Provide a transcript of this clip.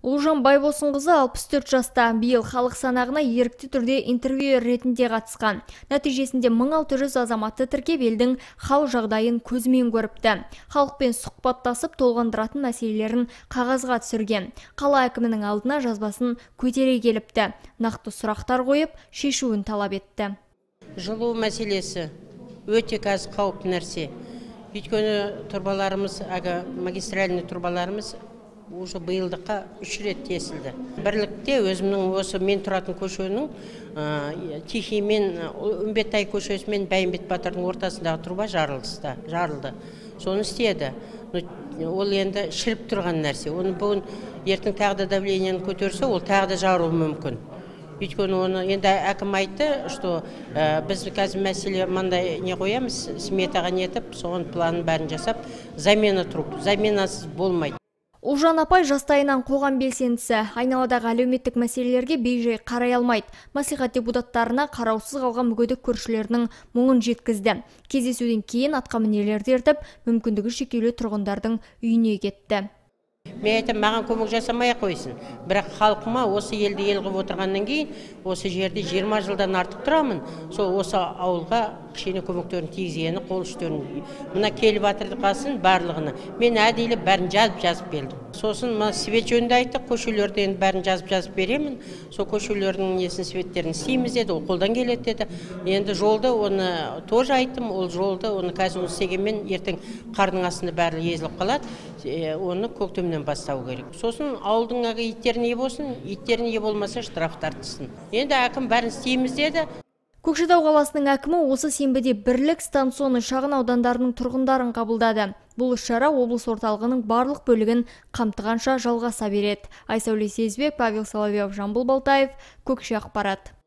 Ұлжан Байбосынқызы 64 жаста, биыл халық санағына ерікті түрде интервью ретінде қатысқан. Нәтижесінде 1600 азаматты тіркеп елдің хал жағдайын көзімен көріпті. Халықпен сұхбаттасып толғандыратын мәселелерін қағазға түсірген. Қала әкімінің алдына жазбасын көтере келіпті. Нақты сұрақтар қойып, шешуін талап етті. Жылу мәселесі өте қазір қауіпті нәрсе. Өйткені турбаларымыз, магистральный турбаларымыз уже биылдыққа 3 рет тесілді. Бірлікте өзімнің осы мен тұратын көшенің Тихиймен, Үмбеттай көшесі мен Бәйімбет Батырдың ортасындағы труба жарылды. Соны істеді. Ол енді шіріп тұрған нәрсе. Оны бүгін ертең тағы да давлениені көтерсе, ол тағы да жарылуы мүмкін. Өйткені оны енді әкім айтты, что біз қазір мәселе мындай не қоямыз, сметаға нетіп, соған планын бәрін жасап, замена труб, заменасыз болмайды. Ұлжан апай жастайынан қоғам белсендісі, айналадағы әлеуметтік мәселелерге бей-жай қарай алмайды. Мәслихат депутаттарына қараусыз қалған мүгедек көршілерінің мұңын жеткізді. Кездесуден кейін атқамінерлерді ертіп, мүмкіндігі шектеулі тұрғындардың үйіне кетті. Мен айтам, маған көмек жасамай қойсын. Бірақ халқыма осы елді ел қылып отырғаннан кейін, осы жерде 20 жылдан артық тұрамын. Сол осы ауылға кішкене көмектерін тигізгені, қол ұштерін. Мына келіп атырдықасын барлығына. Мен әдейлі бәрін жазып келдім. Сосын свет жөнді айтты, көшелерді енді бәрін жазып беремін. Сол көшелердің несін светтерін істейміз деді, ол қолдан келеді деді. Енді жолды оны тоже айттым, ол жолды оны қазір істегенмен ертең қардың астында бәрі езіліп қалады. Оны көктемнен бастау керек. Сосын ауылдың иттеріне болсын, иттеріне болмаса штраф тартылсын. Енді әкім бәрін істейміз деді. Көкшетау қаласының әкімі осы сенбіде Бірлік станционы шағын аудандарының тұрғындарын қабылдады. Бұл іс-шара облыс орталығының барлық бөлігін қамтығанша жалғаса береді. Айсәуле Сезбек, Павел Соловьев, Жамбыл Балтаев, Көкше ақпарат.